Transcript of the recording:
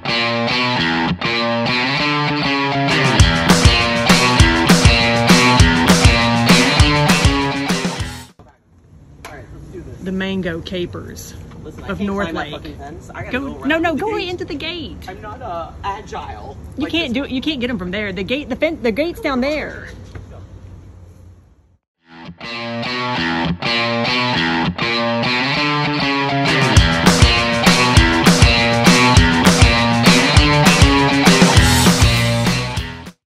The mango capers Listen, of North Lake. Go right into the gate. I'm not agile. You can't do it. You can't get them from there. The gate's down there.